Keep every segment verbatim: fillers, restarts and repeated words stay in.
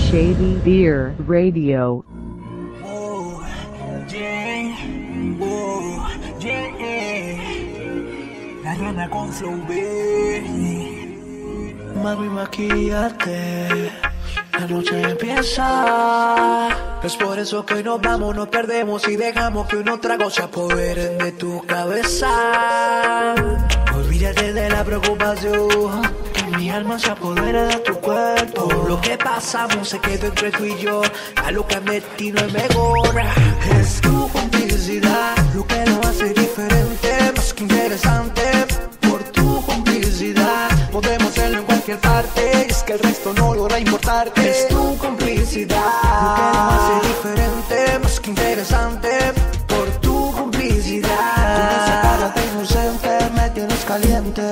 Shady Beer Radio. Oh, yeah, oh, yeah. La rana con flow, baby. Mami, maquillate. La noche empieza. Es por eso que hoy nos vamos, nos perdemos y dejamos que un trago se apoderen de tu cabeza. Olvídate de la preocupación, que mi alma se apodera de tu cuerpo. Lo que pasamos se quedó entre tú y yo. A lo que han destino es mejor. Es tu complicidad lo que lo hace diferente, más que interesante. Por tu complicidad podemos hacerlo en cualquier parte, y es que el resto no logra importarte. Es tu complicidad lo que lo hace diferente, más que interesante. Por tu complicidad tú me sacas de inocente, me tienes caliente.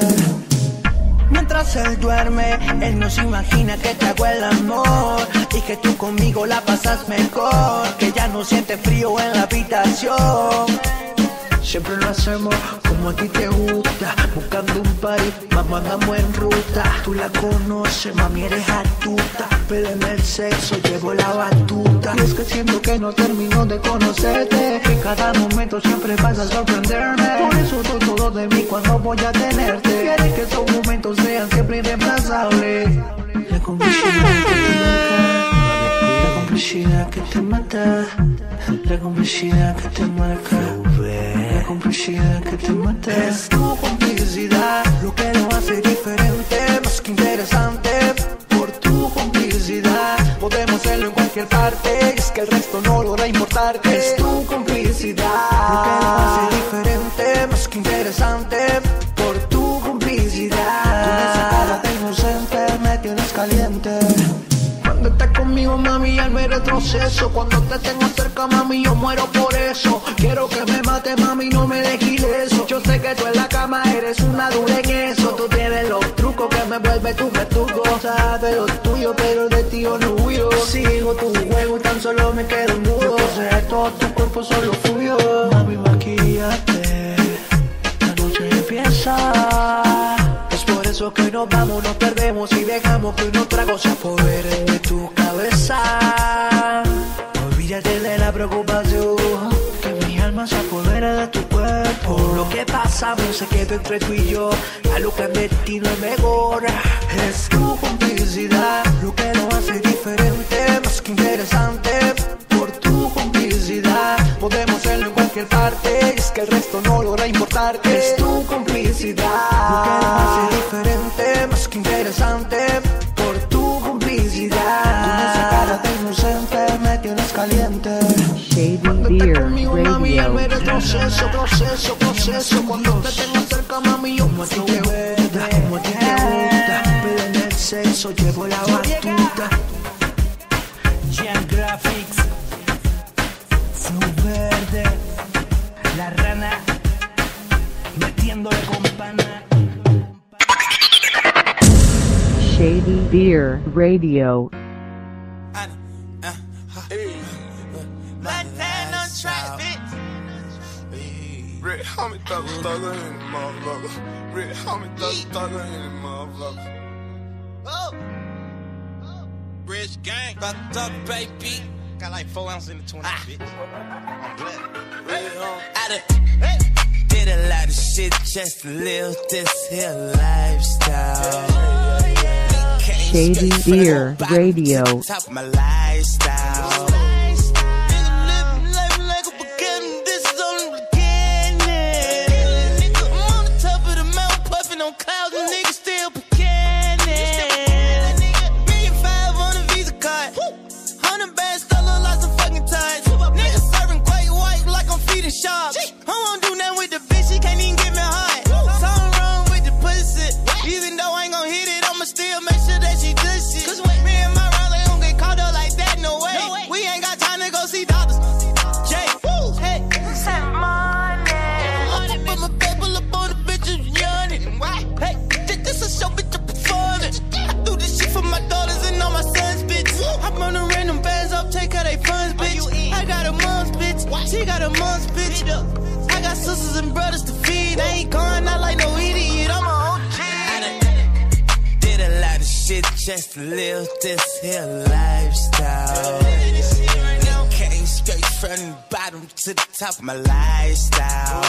Mientras él duerme, él no se imagina que te hago el amor y que tú conmigo la pasas mejor, que ya no sientes frío en la habitación. Siempre lo hacemos como a ti te gusta, buscando un party, vamos, andamos en ruta. Tú la conoces, mami, eres astuta, pero en el sexo llevo la batuta. Y es que siento que no termino de conocerte, que cada momento siempre vas a sorprenderme. Por eso doy todo de mí cuando voy a tenerte. Quieres que esos momentos sean siempre irreemplazables. La complicidad que te marca, la complicidad que te mata, la complicidad que te marca, la complicidad que te mata. Es tu complicidad lo que lo hace diferente, más que interesante. Por tu complicidad podemos hacerlo en cualquier parte, y es que el resto no logra importarte. Es tu complicidad lo que lo hace diferente, más que interesante. Por tu complicidad tú me sacas de inocente, me tienes caliente. Cuando estás conmigo, mami, al ver retroceso. Cuando te tengo cerca, mami, yo muero por eso. Quiero que me mate, mami, no me dejes eso. Yo sé que tú en la cama eres una dura en eso. Tú tienes los trucos que me vuelve tu verdugo. Sabes lo tuyo, pero de ti yo no huyo. Sigo tu juego y tan solo me quedo en dudo. Yo poseo todo tu cuerpo, solo tuyo. Mami, maquillate, la noche empieza. Es por eso que nos vamos, nos perdemos y dejamos que unos tragos se apoderen de tu cabeza. Olvídate de la preocupación, que mi alma se apodera de tu cuerpo. Lo que pasamos se quedó entre tú y yo. A lo que el destino es mejor. Es tu complicidad lo que lo hace diferente, más que interesante. Por tu complicidad podemos hacerlo en cualquier parte, y es que el resto no logra importarte. Es tu complicidad lo que lo hace diferente, más que interesante. Por tu complicidad tú me sacas de inocente, me tienes caliente. Shady Cuando estás Beer conmigo, mami, al ver el Radio. proceso, proceso, proceso. Cuando te tengo cerca, mami, yo como a ti te gusta, como a ti te gusta, pero en el sexo llevo la batuta. Jan Graphics, Flow Verde, La Rana, metiéndole con pana. Shady Beer Radio. Red homie thugger thugger in the motherfucker. Red homie thugger thugger in the motherfucker. Oh, Rich gang, fucked up, baby. Got like four ounces in the twenty, ah. Bitch. I'm glad. Red homie. I done, hey. Did a lot of shit just to live this here lifestyle. Oh, yeah. Shady Beer Radio. Top of my lifestyle. Shop. I won't do nothing with the bitch, she can't even get me hot. Something wrong with the pussy. Even though I ain't gon' hit it, I'ma still make sure that she good shit. Cause me and my round, they don't get caught up like that, no way. No way. We ain't got time to go see doctors. Jay, woo, hey, send money. Money, put my paper up on the bitches, yawning. Hey, this a show, bitch, I'm performing. I do this shit for my daughters and all my sons, bitch. I'm on the random bands up, take her they funds, bitch. I got a mom's bitch, she got a mom's bitch. I got sisters and brothers to feed. I ain't going out like no idiot. I'm a O G. I done did a lot of shit shit just to live this here lifestyle. Came straight from the bottom to the top of my lifestyle.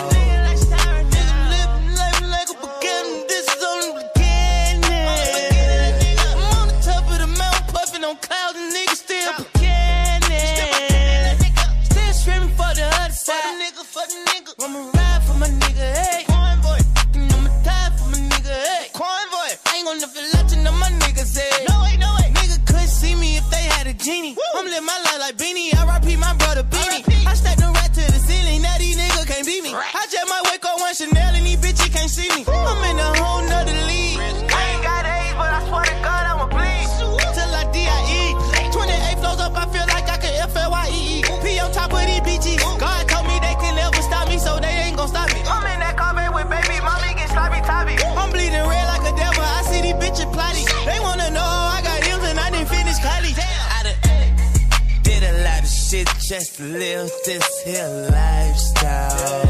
Living life like a beginning, this is only the beginning. I'm on the top of the mountain, puffing on clouds, and niggas still beginning. Still screaming for the other side. For the nigga, for the nigga. I'ma ride for my nigga, hey. Convoy. And I'ma die for my nigga, hey. Convoy. I ain't gonna never let you know my niggas, hey. No way, no way. Nigga couldn't see me if they had a genie. Woo. I'm living my life like Beanie. R I P my brother Beanie. I stacked them right to the ceiling. Now these niggas can't beat me. I just might wake up one Chanel and these bitches can't see me. I'm in a whole nother league. I ain't got age, but I swear to God I'ma bleed. Till I D I E. twenty-eight flows up, I feel like I can F L Y E E. P on top of these B Gs. God told me they can never stop me, so they ain't gon' stop me. I'm in that Corvette with baby mommy, get sloppy toppy. I'm bleeding red like a devil, I see these bitches plotting. They wanna know how I got M's and I didn't finish college. I done did a lot of shit just to live this here lifestyle.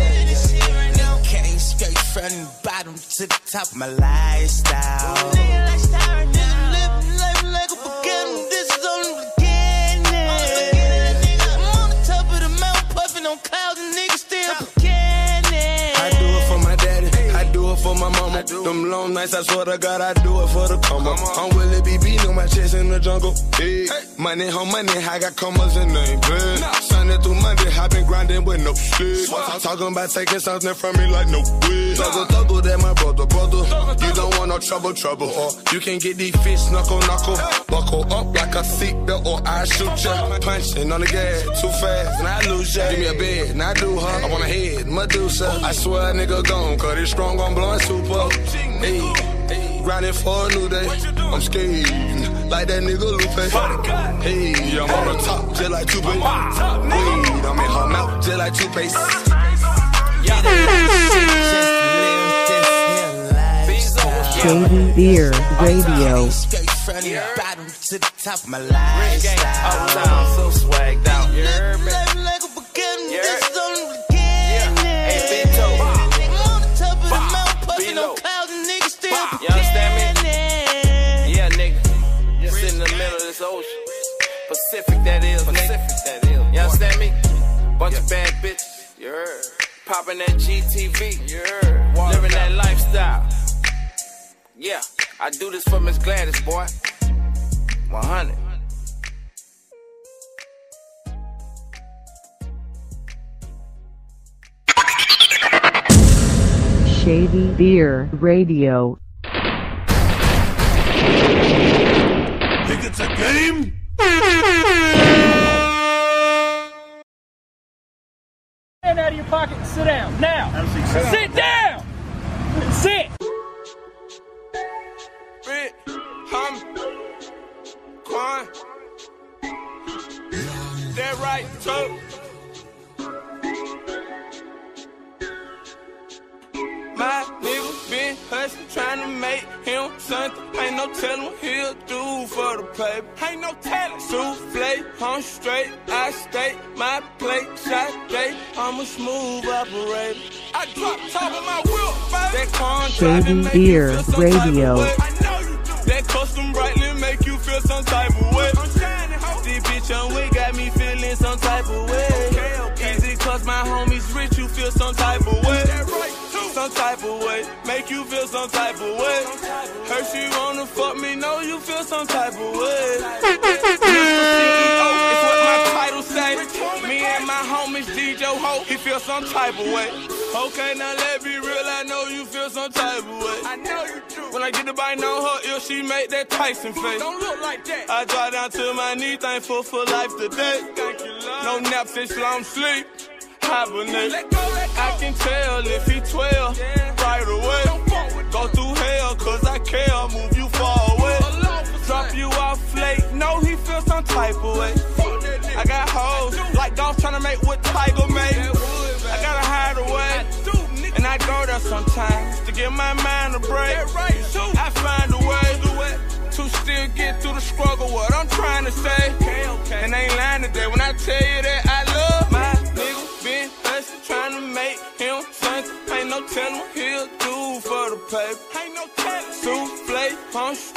Came straight from the bottom to the top of my lifestyle. Living life like a beginning, this is only the beginning. I'm on the top of the mountain, puffing on clouds, and niggas still beginning. I do it for my daddy, I do it for my mama. Them long nights, I swear to God, I do it for the come up. I'm Willie B B, know my chest in the jungle. Hey. Money on money, I got commas in the bed. Sunday through Monday, I been grinding with no sleep. Talking about taking something from me like no way. Thuggle, thuggle, that my brother, brother. You don't want no trouble, trouble. Or you can get these fish knuckle, knuckle. Buckle up like a seatbelt or I shoot ya. Punching on the gas, too fast, and I lose ya. Give me a bed, and I do her. I want a head, Medusa. I swear a nigga gone, cause it's strong, I'm blowing super. Hey, grinding for a new day. I'm scared, like that nigga Lupe. Hey, I'm on the top, just like two Wait, I'm in her mouth, just like toothpaste. Shady Beer Radio. Straight from the bottom to the top of my lifestyle. So swagged out. You heard me? Life like a beginning, this is only the beginning. I'm on the top of the mountain, puffing on clouds, and niggas still beginning. You understand me? Yeah, nigga. Just in the middle of this ocean. Pacific that is, Pacific that is. You understand me? Bunch of bad bitches. You heard? Popping that G T V. You heard? Living that lifestyle. Yeah, I do this for Miss Gladys, boy. one hundred. Shady Beer Radio. Think it's a game? Hand out of your pocket and sit down. Now, sit down. Sit. Rick, hum, Quan. That right, toe. My nigga been hustling, trying to make him something. Ain't no telling what he'll do for the paper. Ain't no telling. Souffle, I'm straight, I stay. My plate, shot day. I'm a smooth operator. I drop top of my wheel, that car Shady Beer Radio. That custom brightly make you feel some type of way. This bitch on way got me feeling some type of way. Easy cause my homies rich, you feel some type of way. Some type of way, make you feel some type of way. Her she wanna fuck me, know you feel some type of way. Mister C E O is what my title say. Me and my homies D J Ho, he feel some type of way. Okay, now let me real, I know you feel some type of way. I know you do. When I get the bite on her ear, she make that Tyson face. Don't look like that. I drop down to my knee, thankful for life today. Thank you, love. No naps, it's long sleep. Hibernate. Let go, let go. I can tell if he twelve yeah. right away. Go through hell, cause I care, move you far away. Drop you off late, know he feel some type of way. I got hoes, like golf tryna make what Tiger made. I gotta hide away, and I go there sometimes to give my mind a break. I find a way to still get through the struggle, what I'm trying to say. And I ain't lying today when I tell you that I love my nigga. Been hustling, trying to make him something. Ain't no telling what he'll do for the paper. Ain't no telling. Souffle, I'm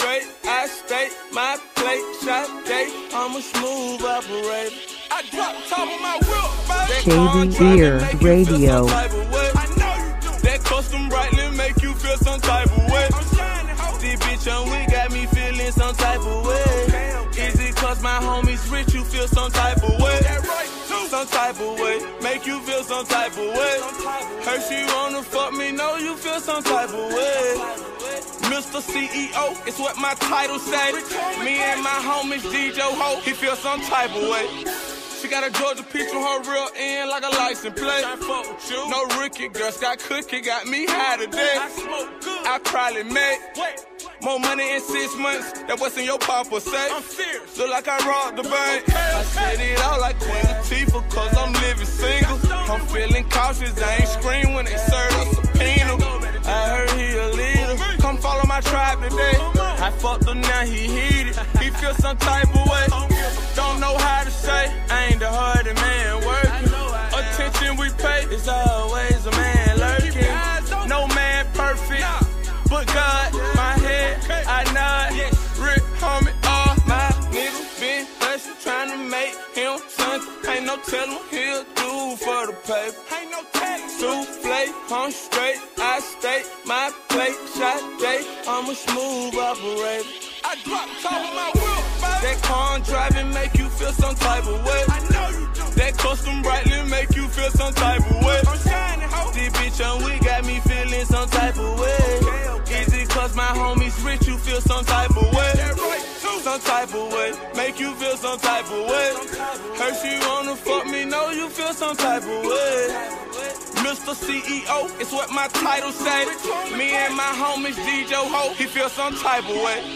straight, I state my plate, shot day, I'm a smooth operator. I drop top of my whip, Shady Beer Radio. That custom brightly make you feel some type of way. This bitch on we got me feeling some type of way. Is it cause my homies rich you feel some type of way? Some type of way, make you feel some type of way. Her she wanna fuck me, know you feel some type of way. Mister C E O, it's what my title say. Me and my homies D J Ho, he feel some type of way. She got a Georgia peach on her real end like a license plate. No Ricky, girl, got cookie, got me high today. I probably made more money in six months than what's in your papa say. Look like I robbed the bank. I said it out like Queen Latifah, cause I'm living single. I'm feeling cautious, I ain't scream when they serve a subpoena. I heard he a leader, come follow my tribe today. I fucked him, now he heated, he feel some type of way. Don't know how to say, I ain't the hardest man working. Attention we pay, it's always a man lurking. No man perfect, but God, my head, I nod. Rick, homie, all my niggas been hustling, trying to make him something. Ain't no tellin' what he'll do for the paper. Ain't no tellin'. Souffle, I'm straight, I state my plate, shot day, I'm a smooth operator. I drop top of my whip, that car driving make you feel some type of way. I know you do. That custom brightly make you feel some type of way. I'm shining, ho. This bitch on we got me feeling some type of way. Okay, okay. Is it cause my homies rich you feel some type of way? That right, too. Some type of way, make you feel some type of way. Her she wanna fuck me, know you feel some type of way. Mister C E O, it's what my title say. Me and my homies D J Ho, he feel some type of way.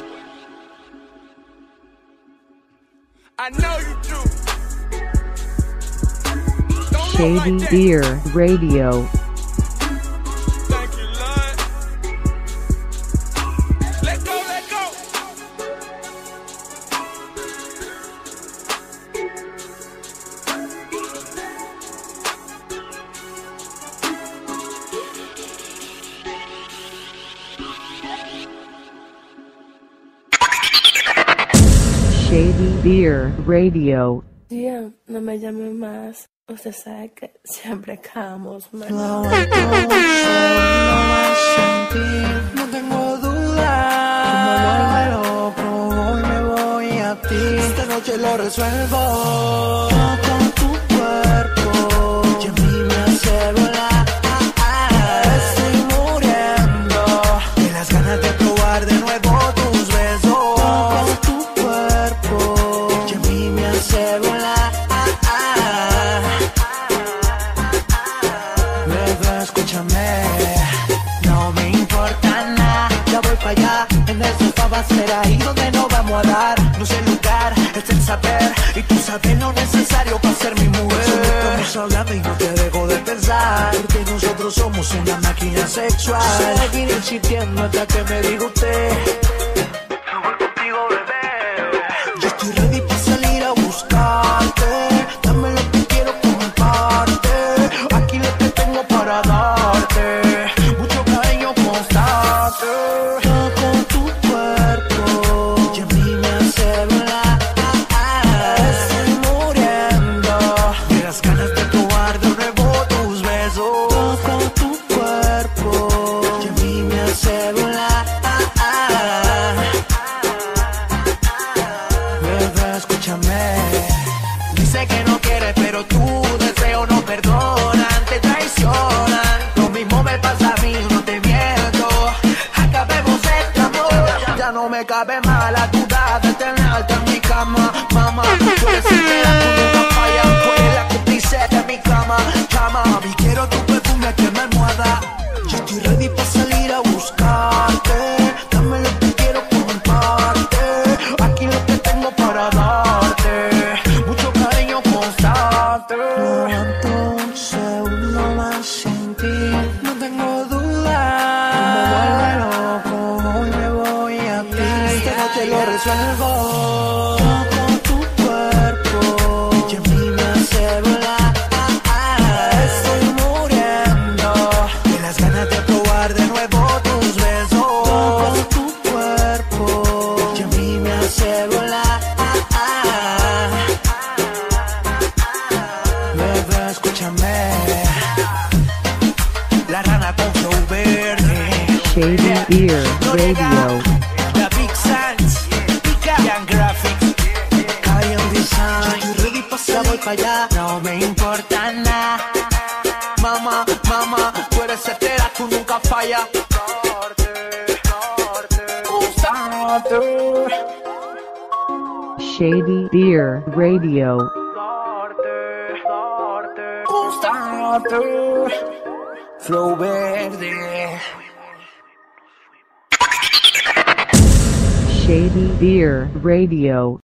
I know you do. Shady like Beer Radio. Thank you, Lord. Let go, let go. Shady Beer Radio. Tía, no me llame más. Usted sabe que siempre acabamos mal. Lo aguanto, no más sentir, no tengo duda. Como vuelve loco, hoy me voy a ti. Esta noche lo resuelvo con tu cuerpo, que a mí me hace volar. Estoy muriendo de las ganas de probar de nuevo tus besos. Con tu cuerpo, que a mí me hace volar. No me importa nada, ya voy para allá. En el sofá va a ser ahí donde no vamos a dar. No es el lugar, es el saber. Y tú sabes lo necesario para ser mi mujer. Solo estamos hablando y no te dejo de pensar, porque nosotros somos una máquina sexual. Seguiré insistiendo hasta que me diga usted. No voy contigo, bebé. Yo estoy ready para salir a buscarte. Dame lo que quiero, comparte. Aquí lo que tengo para darte. Mucho cariño constante. Con tu cuerpo, que a mí me hace volar. Estoy muriendo de las ganas de probar de nuevo tus besos. Con tu cuerpo, que a mí me hace volar. Bebé, escúchame. Dice que no quiere, pero tu deseo no perdona, te traicionan. Lo mismo me pasa a mí, no te miento. Acabemos este amor. Ya no me cabe más la duda de tenerte en mi cama, mamá. Puedes sincera, tú nunca fallas, tú eres la cómplice de mi cama. Llama, y quiero tu perfume aquí en mi almohada. Yo estoy ready para salir a buscarte. Dame lo que quiero, comparte. Aquí lo que tengo para darte. Mucho cariño constante. No aguanto un segundo más sin ti. No tengo duda. Como vuelve loco, hoy me voy a ti. Esta noche lo resuelvo con tu cuerpo, que a mí me hace volar. Estoy muriendo de las ganas de probar de nuevo tus besos. Con tu cuerpo, Shady Beer Radio. La Big Sans, Young Graphics, Cayon Design, ready pa' ya voy pa' allá, no me importa nada. Mamá, mamá, tú eres certera, tú nunca fallas. Norte, norte, norte. Shady Beer Radio. Norte, norte, norte. Flow verde. Shady Beer Radio.